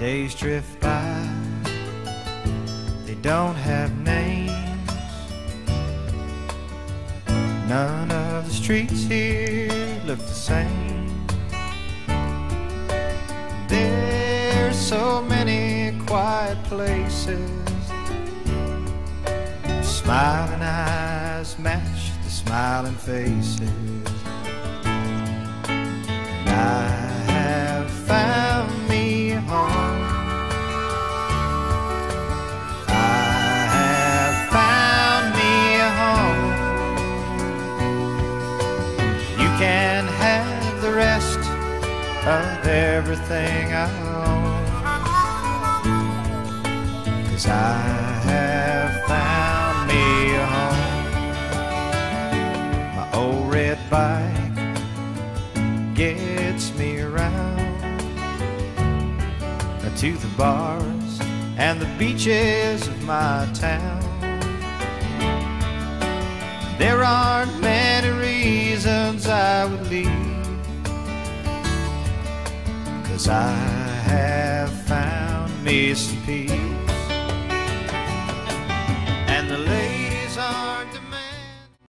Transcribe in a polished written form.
Days drift by, they don't have names. None of the streets here look the same. There's so many quiet places. Smiling eyes match the smiling faces. And I have found me a home. I have found me a home. You can have the rest of everything I own, 'cause I have found me a home. My old red bike gets me around to the bars and the beaches of my town. There aren't many reasons I would leave, 'cause I have found me some peace.